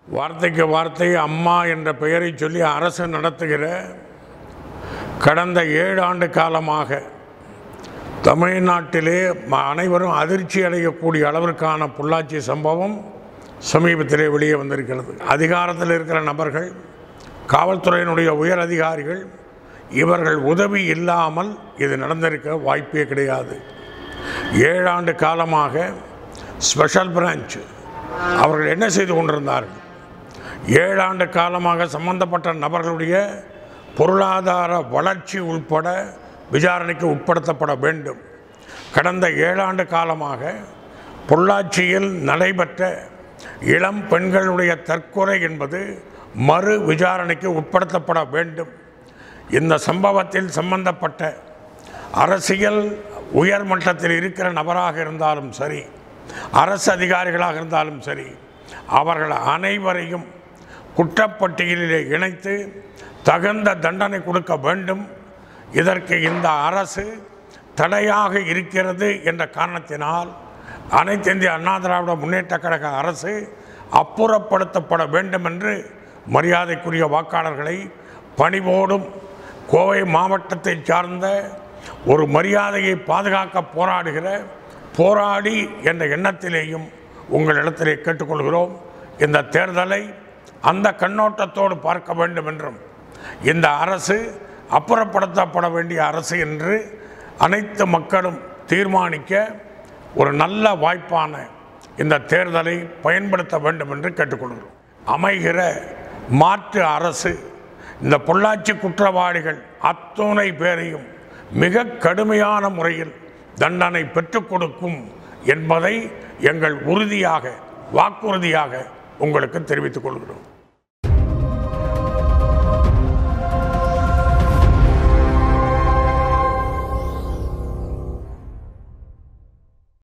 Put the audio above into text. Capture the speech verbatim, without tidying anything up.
வார்த்தைக்கு வார்த்தை அம்மா என்ற பெயரை சொல்லி அரசு நடத்துகிற கடந்த ஏழு ஆண்டு காலமாக தமிழ்நாட்டிலே அனைவரும் அதிர்ச்சி அடையக்கூடிய அளவிற்கான பொள்ளாச்சி சம்பவம் சமீபத்திலே வெளியே வந்திருக்கிறது. அதிகாரத்தில் இருக்கிற நபர்கள், காவல்துறையினுடைய உயர் அதிகாரிகள், இவர்கள் உதவி இல்லாமல் இது நடந்திருக்க வாய்ப்பே கிடையாது. ஏழாண்டு காலமாக ஸ்பெஷல் பிரான்ச் அவர்கள் என்ன செய்து கொண்டிருந்தார்கள்? ஏழாண்டு காலமாக சம்பந்தப்பட்ட நபர்களுடைய பொருளாதார வளர்ச்சி உட்பட விசாரணைக்கு உட்படுத்தப்பட வேண்டும். கடந்த ஏழாண்டு காலமாக பொள்ளாச்சியில் நடைபெற்ற இளம் பெண்களுடைய தற்கொலை என்பது மறு விசாரணைக்கு உட்படுத்தப்பட வேண்டும். இந்த சம்பவத்தில் சம்பந்தப்பட்ட அரசியல் உயர்மட்டத்தில் இருக்கிற நபராக இருந்தாலும் சரி, அரசு அதிகாரிகளாக இருந்தாலும் சரி, அவர்கள் அனைவரையும் குற்றப்பட்டியலிலே இணைத்து தகுந்த தண்டனை கொடுக்க வேண்டும். இதற்கு இந்த அரசு தடையாக இருக்கிறது என்ற காரணத்தினால் அனைத்து இந்திய அண்ணா திராவிட முன்னேற்ற கழக அரசு அப்புறப்படுத்தப்பட வேண்டும் என்று மரியாதைக்குரிய வாக்காளர்களை பணிவோடும் கோவை மாவட்டத்தை சார்ந்த ஒரு மரியாதையை பாதுகாக்க போராடுகிற போராடி என்ற எண்ணத்திலேயும் உங்களிடத்திலே கேட்டுக்கொள்கிறோம். இந்த தேர்தலை அந்த கண்ணோட்டத்தோடு பார்க்க வேண்டும் என்றும், இந்த அரசு அப்புறப்படுத்தப்பட வேண்டிய அரசு என்று அனைத்து மக்களும் தீர்மானிக்க ஒரு நல்ல வாய்ப்பான இந்த தேர்தலை பயன்படுத்த வேண்டும் என்று கேட்டுக்கொள்கிறோம். அமைகிற மாற்று அரசு இந்த பொள்ளாச்சி குற்றவாளிகள் அத்துணை பேரையும் மிக கடுமையான முறையில் தண்டனை பெற்றுக் கொடுக்கும் என்பதை எங்கள் உறுதியாக வாக்குறுதியாக உங்களுக்கு தெரிவித்துக் கொள்கிறோம்.